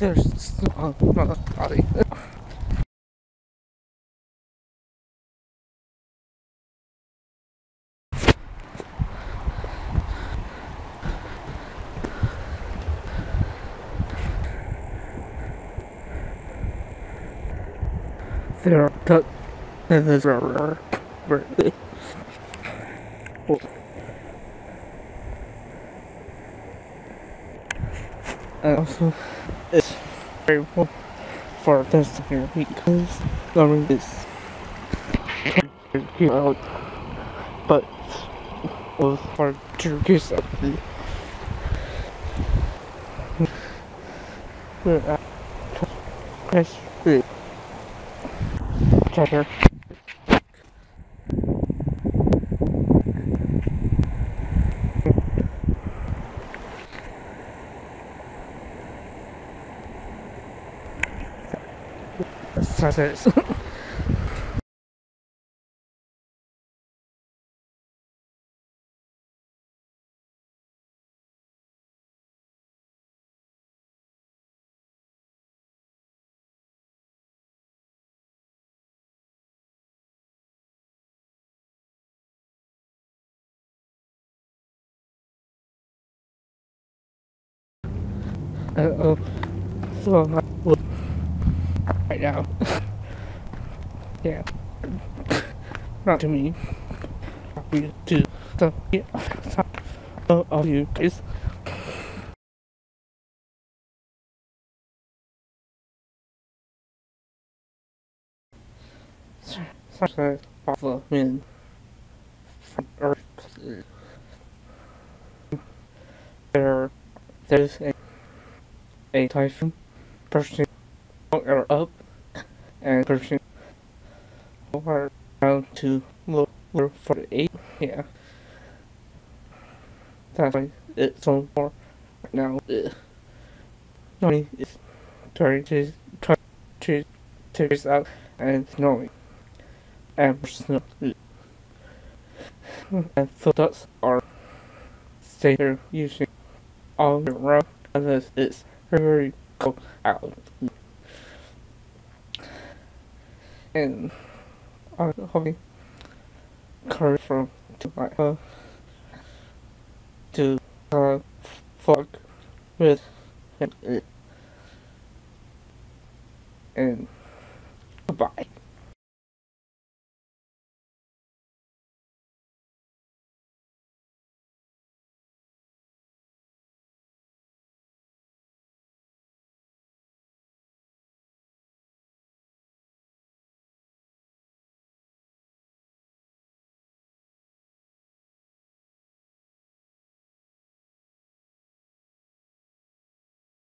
there's not a body. There are there's a and also it's very well for this here because the ring is out, but was for Turkish we're at Chris Checker. Success. uh, so right now. Yeah, not to me. Happy to some of you guys. Such a powerful wind from Earth. There's a typhoon pushing her up and pushing over down to lower 48. Yeah, that's why it's on for right now. Nobody is trying to take this out and snowing and snow. And so that's our safer using all year round unless it's very cold out. And I'm hoping courage from to fuck with him and